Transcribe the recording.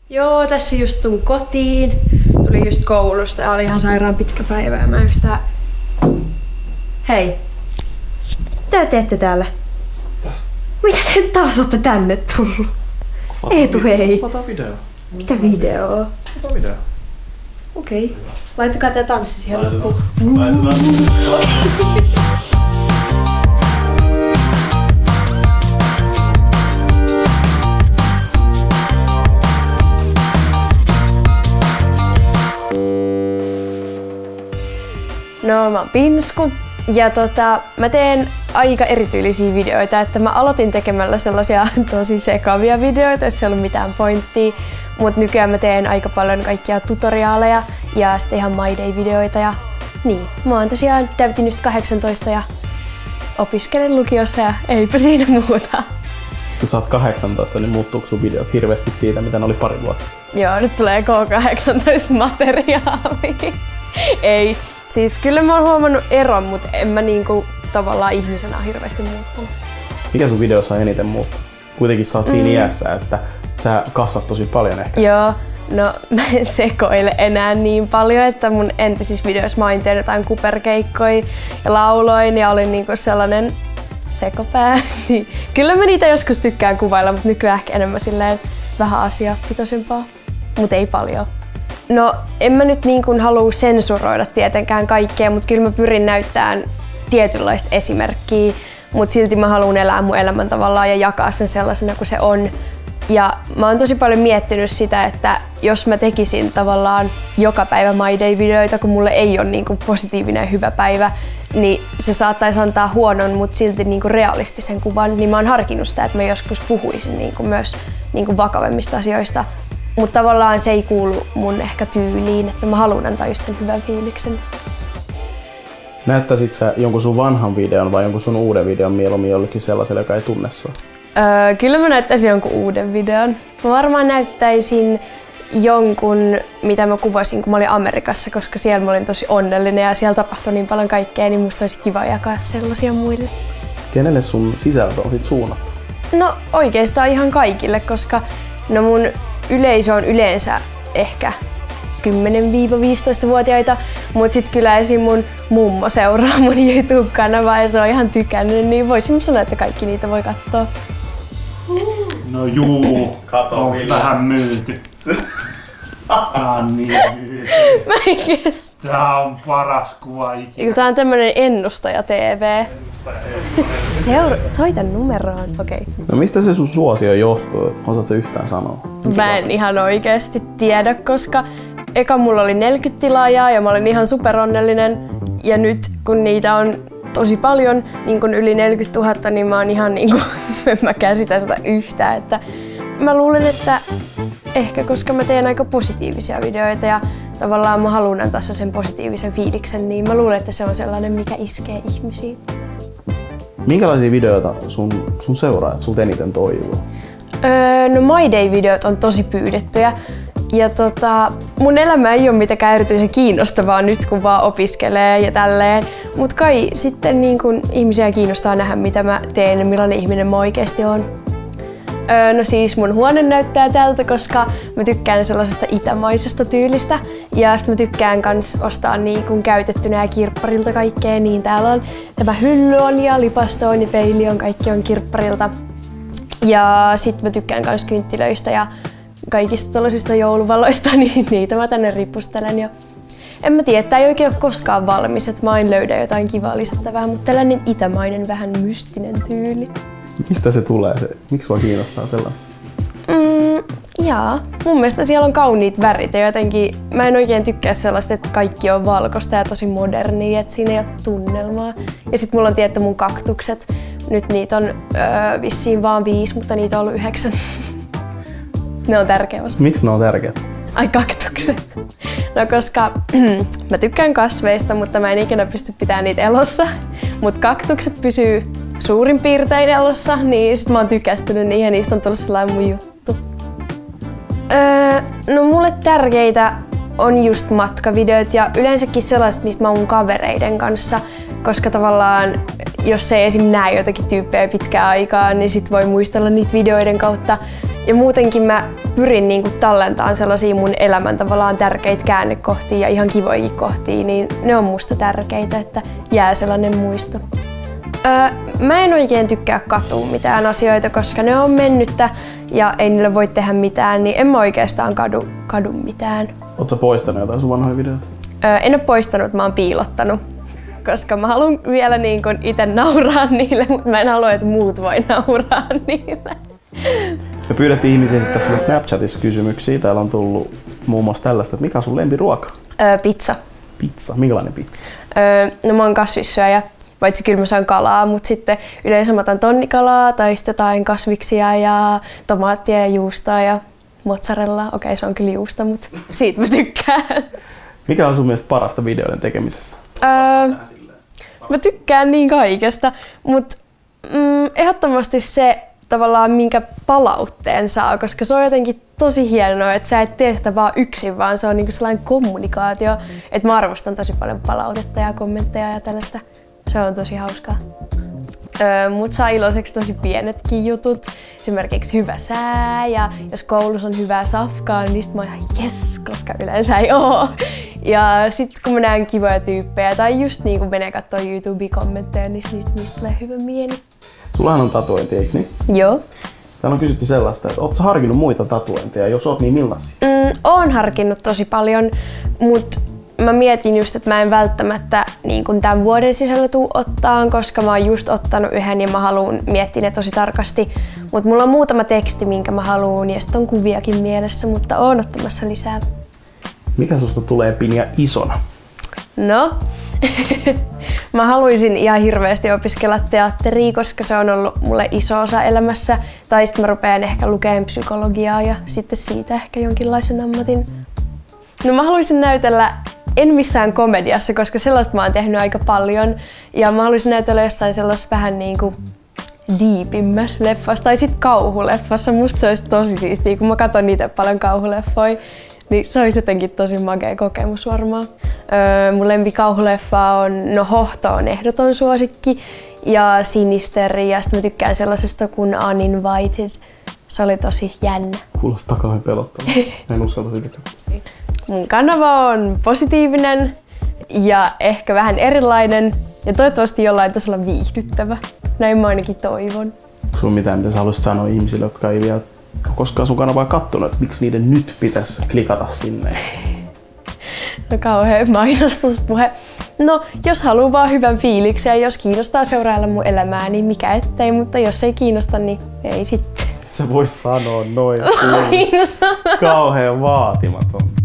Joo, tässä just tuun kotiin. Tuli just koulusta ja oli ihan sairaan pitkä päivä ja mä yhtään... Hei! Mitä teette täällä? Mitä te taas ootte tänne tullut? Eetu, hei! Ota video. Mitä videoa? Ota video. Okei. Laittakaa tää tanssi siihen loppuun. No, mä oon Pinsku ja mä teen aika erityylisiä videoita, että mä aloitin tekemällä sellaisia tosi sekavia videoita, jos ei ollut mitään pointtia, mutta nykyään mä teen aika paljon kaikkia tutoriaaleja ja sitten ihan My Day-videoita ja niin. Mä oon tosiaan täytin just 18 ja opiskelen lukiossa ja eipä siinä muuta. Kun sä oot 18, niin muuttuuko sun videot hirveästi siitä, mitä ne oli pari vuotta? Joo, nyt tulee K18 materiaalia. Ei. Siis kyllä mä oon huomannut eron, mutta en mä niinku tavallaan ihmisenä hirveästi muuttunut. Mikä sun videossa on eniten muuttunut? Kuitenkin sä oot siinä iässä, että sä kasvat tosi paljon ehkä. Joo, no mä en sekoile enää niin paljon, että mun entisissä videoissa mä oon tehnyt jotain kuperkeikkoja ja lauloin ja olin niinku sellainen sekopää. Niin kyllä mä niitä joskus tykkään kuvailla, mutta nykyään ehkä enemmän silleen vähän asiapitoisempaa, mutta ei paljon. No, en mä nyt niin kuin halua sensuroida tietenkään kaikkea, mutta kyllä mä pyrin näyttämään tietynlaista esimerkkiä, mutta silti mä haluan elää mun elämän tavallaan ja jakaa sen sellaisena kuin se on. Ja mä oon tosi paljon miettinyt sitä, että jos mä tekisin tavallaan joka päivä My Day-videoita, kun mulle ei ole niin kuin positiivinen ja hyvä päivä, niin se saattaisi antaa huonon, mutta silti niin kuin realistisen kuvan, niin mä oon harkinnut sitä, että mä joskus puhuisin niin kuin myös niin kuin vakavemmista asioista. Mutta tavallaan se ei kuulu mun ehkä tyyliin, että mä haluan antaa just sen hyvän fiiliksen. Näyttäisitkö sä jonkun sun vanhan videon vai jonkun sun uuden videon mieluummin jollekin sellaiselle, joka ei tunne sua? Kyllä mä näyttäisin jonkun uuden videon. Mä varmaan näyttäisin jonkun, mitä mä kuvasin, kun mä olin Amerikassa, koska siellä mä olin tosi onnellinen ja siellä tapahtui niin paljon kaikkea, niin musta olisi kiva jakaa sellaisia muille. Kenelle sun sisältö on sit suunnattu? No oikeastaan ihan kaikille, koska no mun yleisö on yleensä ehkä 10–15-vuotiaita, mutta sit kyllä esim. Mun mummo seuraa mun YouTube-kanavaa ja se on ihan tykännyt, niin voisin sanoa, että kaikki niitä voi katsoa. No juu, on vähän myyty. Tää on niin myyty. Mä en kestä. Tää on paras kuva ikinä. Tää on tämmönen ennustaja TV. Soita numeroon, okei. No mistä se sun suosio johtuu? Osaatko yhtään sanoa? Mä en ihan oikeesti tiedä, koska eka mulla oli 40 tilaajaa ja mä olin ihan superonnellinen. Ja nyt kun niitä on tosi paljon, niin kun yli 40 000, niin mä oon ihan niinku, en mä käsitä sitä yhtään. Että mä luulen, että ehkä koska mä teen aika positiivisia videoita ja tavallaan mä haluan antaa sen positiivisen fiiliksen, niin mä luulen, että se on sellainen, mikä iskee ihmisiin. Minkälaisia videoita sun seuraajat sulta eniten toivoo? No My Day-videot on tosi pyydettyjä. Ja mun elämä ei ole mitenkään erityisen kiinnostavaa nyt, kun vaan opiskelee ja tälleen. Mut kai sitten niin kun ihmisiä kiinnostaa nähdä, mitä mä teen ja millainen ihminen mä oikeesti oon. No siis mun huone näyttää tältä, koska mä tykkään sellaisesta itämaisesta tyylistä. Ja sit mä tykkään kans ostaa niin kun käytettynä ja kirpparilta kaikkea. Niin täällä on tämä hylly on ja lipasto on ja peili on, kaikki on kirpparilta. Ja sit mä tykkään kans kynttilöistä ja kaikista tällaisista jouluvaloista, niin niitä mä tänne ripustelen. Ja en mä tiedä, tää ei oikein ole koskaan valmis, että mä aina löydän jotain kivaa lisättävää, mutta tällainen itämainen, vähän mystinen tyyli. Mistä se tulee? Miksi sua kiinnostaa sellainen? Mun mielestä siellä on kauniit värit ja jotenkin mä en oikein tykkää sellaista, että kaikki on valkoista ja tosi modernia, että siinä ei ole tunnelmaa. Ja sit mulla on tietty mun kaktukset. Nyt niitä on vissiin vaan 5, mutta niitä on ollut 9. Ne on tärkeä osa. Miksi ne on tärkeät? Ai kaktukset. No koska mä tykkään kasveista, mutta mä en ikinä pysty pitämään niitä elossa. Mut kaktukset pysyy suurin piirtein elossa, niin sit mä oon tykästynyt niihin ja niistä on tullut sellainen mun juttu. No mulle tärkeitä on just matkavideot ja yleensäkin sellaiset, mistä mä oon mun kavereiden kanssa. Koska tavallaan, jos ei esim. Näe jotakin tyyppejä pitkään aikaa, niin sit voi muistella niitä videoiden kautta. Ja muutenkin mä pyrin niinku tallentamaan sellaisia mun elämän tavallaan tärkeitä käännekohtia ja ihan kivoikin kohtia, niin ne on musta tärkeitä, että jää sellainen muisto. Mä en oikein tykkää katua mitään asioita, koska ne on mennyttä ja ei niille voi tehdä mitään, niin en mä oikeastaan kadu mitään. Ootko sä poistanut jotain sun vanhoja videoita? En ole poistanut, mä oon piilottanut, koska mä haluan vielä niin kun itse nauraa niille, mutta mä en halua, että muut voi nauraa niille. Me pyydettiin ihmisiä sitten sulle Snapchatissa kysymyksiä. Täällä on tullut muun muassa tällaista, että mikä on sun lempiruoka? Pizza. Pizza. Minkälainen pizza? No mä oon kasvissyöjä, paitsi kyllä mä saan kalaa, mutta sitten yleensä mä otan tonnikalaa tai sitten jotain kasviksia ja tomaattia ja juustoa ja mozzarella. Okei, se on kyllä juusta, mutta siitä mä tykkään. Mikä on sun mielestä parasta videoiden tekemisessä? Mä tykkään niin kaikesta, mutta ehdottomasti se tavallaan minkä palautteen saa, koska se on jotenkin tosi hienoa, että sä et tee sitä vaan yksin, vaan se on niinku sellainen kommunikaatio, että mä arvostan tosi paljon palautetta ja kommentteja ja tällaista. Se on tosi hauskaa. Mut saa iloiseksi tosi pienetkin jutut, esimerkiksi hyvä sää ja jos koulussa on hyvää safkaa, niin sit mä oon ihan jes, koska yleensä ei oo. Ja sit kun mä näen kivoja tyyppejä tai just niin kun menee kattoo YouTube-kommentteja, niin niistä tulee hyvä mieli. Sullahan on tatuointi, eiks niin? Joo. Täällä on kysytty sellaista, että ootko sä harkinnut muita tatuointeja? Jos oot, niin millaisia? Oon harkinnut tosi paljon, mut mä mietin just, että mä en välttämättä niin kun tämän vuoden sisällä tuu ottaan, koska mä oon just ottanut yhden ja mä haluun miettiä ne tosi tarkasti. Mut mulla on muutama teksti, minkä mä haluun ja sit on kuviakin mielessä, mutta oon ottamassa lisää. Mikä susta tulee Pinja isona? No, mä haluaisin ihan hirveästi opiskella teatteria, koska se on ollut mulle iso osa elämässä. Tai sitten mä rupean ehkä lukemaan psykologiaa ja sitten siitä ehkä jonkinlaisen ammatin. No mä haluaisin näytellä, en missään komediassa, koska sellaista mä oon tehnyt aika paljon. Ja mä haluaisin näytellä jossain sellaisessa vähän niinku diipimmässä leffassa tai sit kauhuleffassa. Musta se olisi tosi siistiä, kun mä katson niitä paljon kauhuleffoja. Niin se olisi jotenkin tosi makea kokemus varmaan. Mun lempikauhuleffa on, no Hohto on ehdoton suosikki ja Sinister ja sitten mä tykkään sellaisesta kuin Uninvited. Se oli tosi jännä. Kuulostaa kauhean pelottavalta. En uskalta sitäkään. Mun kanava on positiivinen ja ehkä vähän erilainen ja toivottavasti jollain tasolla viihdyttävä. Näin mä ainakin toivon. Onko sulla mitään, mitä sä haluaisit sanoa ihmisille, jotka ei vielä koskaan sun kanavaa kattonut, että miksi niiden nyt pitäisi klikata sinne? No kauhea mainostuspuhe. No, jos haluaa vaan hyvän fiiliksen ja jos kiinnostaa seurailla mun elämää, niin mikä ettei, mutta jos ei kiinnosta, niin ei sitten. Se vois sanoa noin. Kauhean vaatimaton.